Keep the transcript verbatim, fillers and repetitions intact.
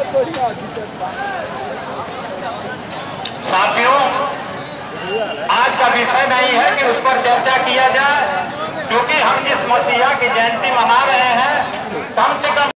साथियों, आज का विषय नहीं है कि उस पर चर्चा किया जाए, क्योंकि हम जिस मसीहा की जयंती मना रहे हैं, कम से कम